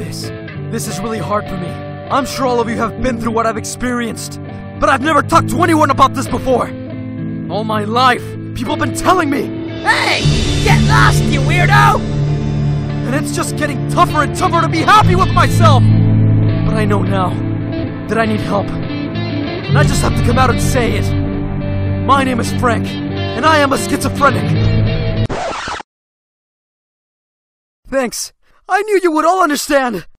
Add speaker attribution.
Speaker 1: this. This is really hard for me. I'm sure all of you have been through what I've experienced, but I've never talked to anyone about this before. All my life, people have been telling me,
Speaker 2: "Hey, get lost, you weirdo!"
Speaker 1: And it's just getting tougher and tougher to be happy with myself. But I know now that I need help. And I just have to come out and say it. My name is Frank, and I am a schizophrenic. Thanks. I knew you would all understand.